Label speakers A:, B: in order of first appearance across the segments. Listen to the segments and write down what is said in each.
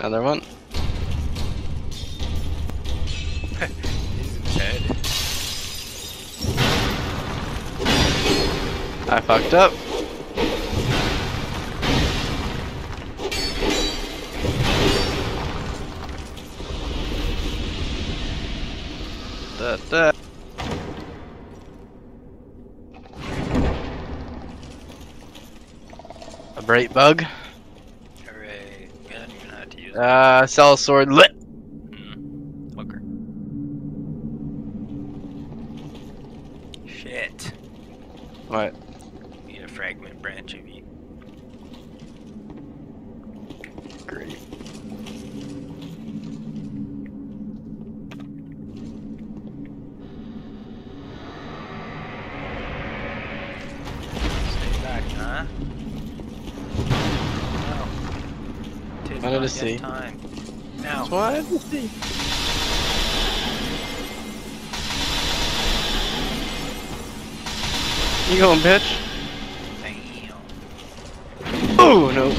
A: Another one.
B: He's in his head.
A: I fucked up. Da. A bright bug.
B: Hooray. I don't even know how to use it.
A: Cell sword lit.
B: Hooker. Shit.
A: What?
B: Need a fragment branch of you.
A: Great.
B: Stay back, huh? No. Tis
A: Wanted to
B: not
A: see.
B: yet time. Now.
A: Just wanted to see. You going, bitch?
B: Damn.
A: Oh no.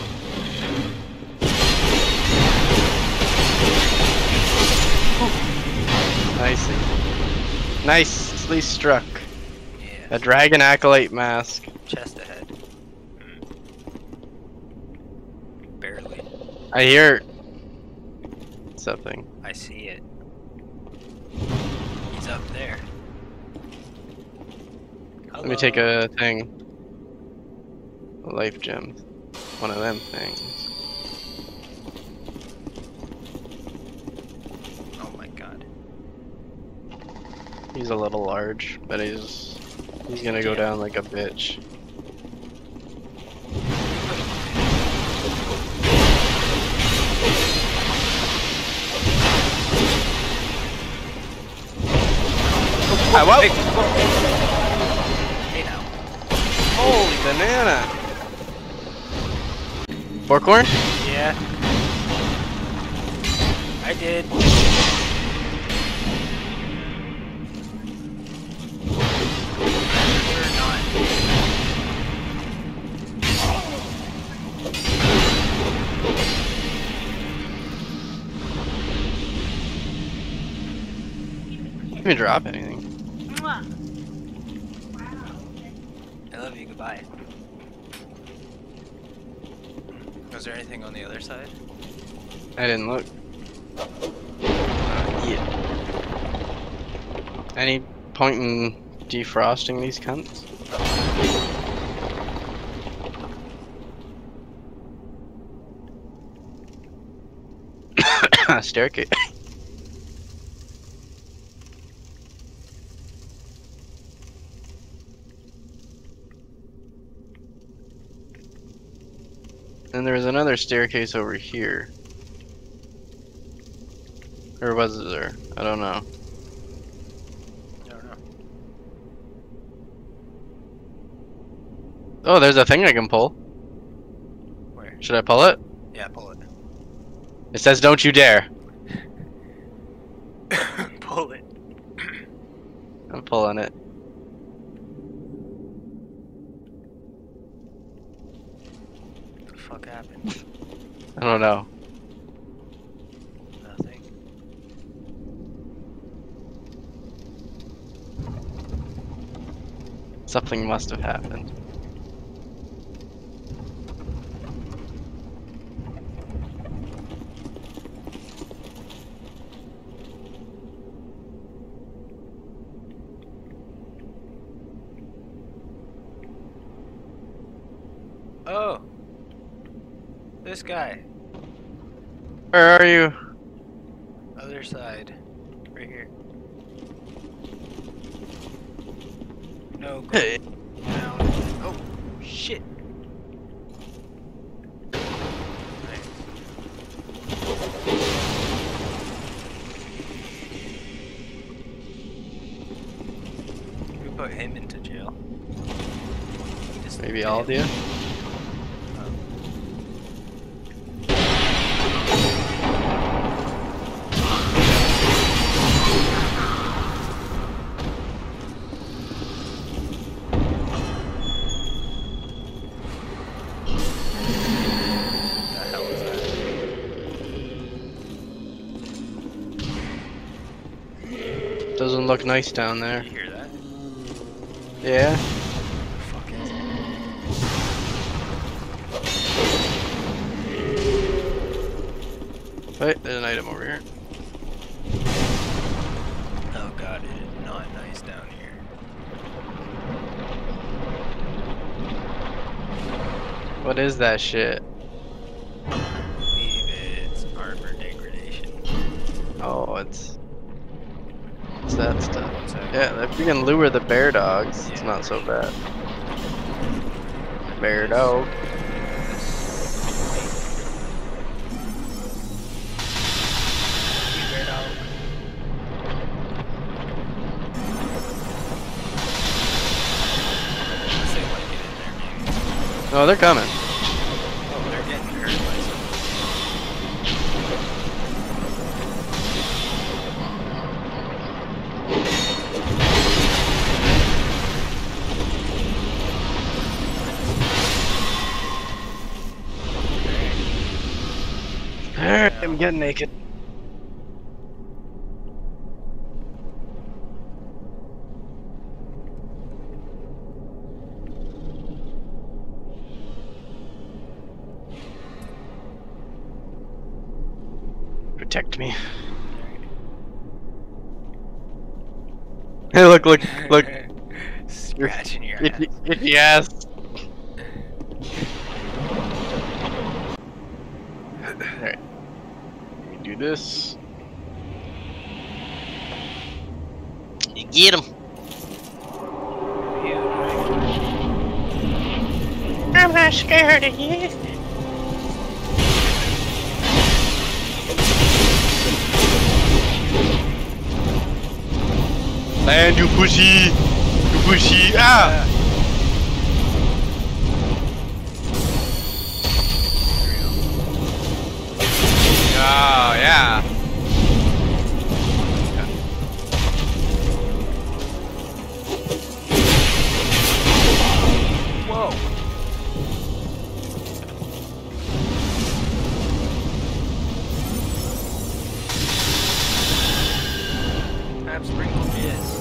A: Nicely struck.
B: Yeah.
A: A dragon acolyte mask.
B: Chest ahead. Barely.
A: I hear something.
B: I see it. He's up there.
A: Let me take a thing. A life gem. One of them things.
B: Oh my god.
A: He's a little large, but he's gonna go down like a bitch. Ah, whoa!
B: Hey now.
A: Holy banana! Four corn?
B: Yeah. I did. Or not.
A: Didn't even drop anything.
B: I love you, goodbye. Was there anything on the other side?
A: I didn't look. Yeah. Any point in defrosting these cunts? Staircase. And there's another staircase over here. Or was there? I don't know.
B: I don't know.
A: Oh, there's a thing I can pull.
B: Where?
A: Should I pull it?
B: Yeah, pull it.
A: It says don't you dare.
B: Pull it.
A: I'm pulling it.
B: What the fuck happened?
A: I don't know.
B: Nothing.
A: Something must have happened.
B: Oh! This guy.
A: Where are you?
B: Other side. Right here. No, go
A: Hey.
B: down. Oh, shit. Nice. We put him into jail. Just
A: Maybe all of you?
B: The hell is that?
A: Doesn't look nice down there.
B: Did you hear that?
A: Yeah.
B: Fuck is it?
A: Wait, there's an item over here.
B: Oh god, it is not nice down here.
A: What is that shit?
B: I believe it's armor degradation.
A: Oh, it's that stuff.
B: What's that?
A: Yeah, if we can lure the bear dogs, it's not so bad. Bear dog.
B: Bear dog. Unless they want to get in there, maybe.
A: No, they're coming.
B: Oh, they're getting hurt by something.
A: Alright, I'm getting naked. Protect me. Hey, look.
B: Scratching your ass.
A: Yes. Alright. Let me do this. You get him. I'm not scared of you. Land, you pushy! You pushy! Ah! Oh, yeah.
B: Whoa! Have sprinkle jizz.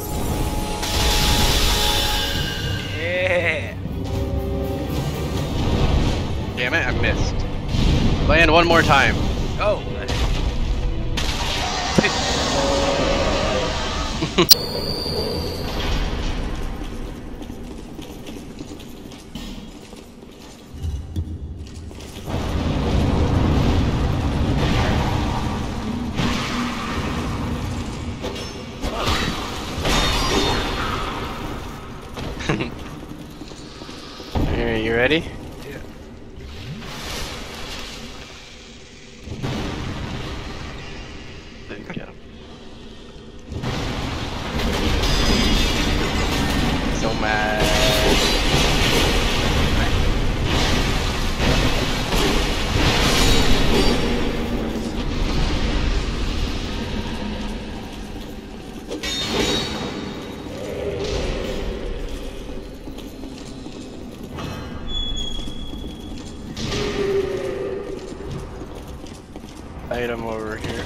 B: Yeah!
A: Damn it, I missed. Land one more time.
B: Oh!
A: Are you ready?
B: Yeah.
A: Didn't get him. So mad. Item over here.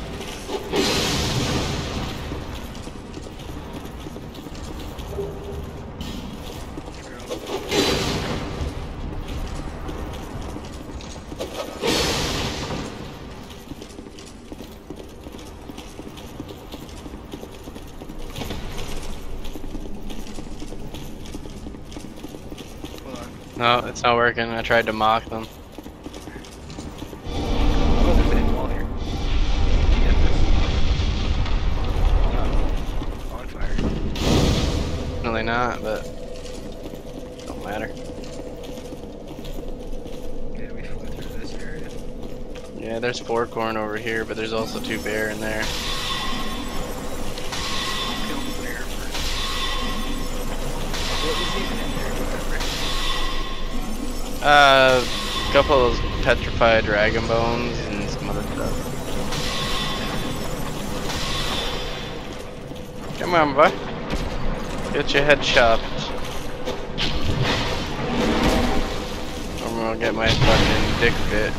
B: Hold on.
A: No, it's not working. I tried to mock them.
B: Oh, there's a hidden wall here. Get this. Oh, on fire.
A: Really not, but don't matter.
B: Yeah, we flew through this area.
A: Yeah, there's 4 corn over here, but there's also 2 bear in there.
B: Kill the bear first. What was even in there?
A: A couple of those petrified dragon bones and some other stuff. Come on, boy. Get your head chopped. Or I'm gonna get my fucking dick bit.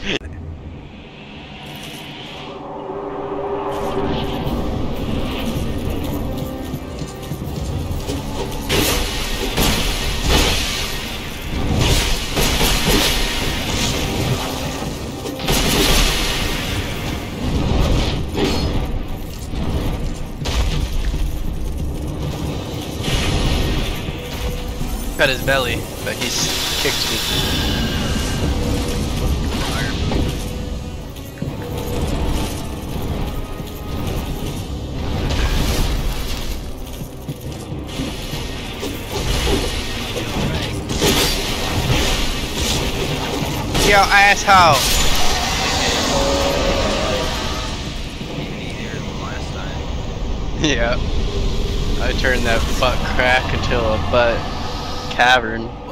A: Cut his belly, but he's kicked me. Yo, asshole!
B: Even easier than last time.
A: Yeah. I turned that butt crack into a butt cavern.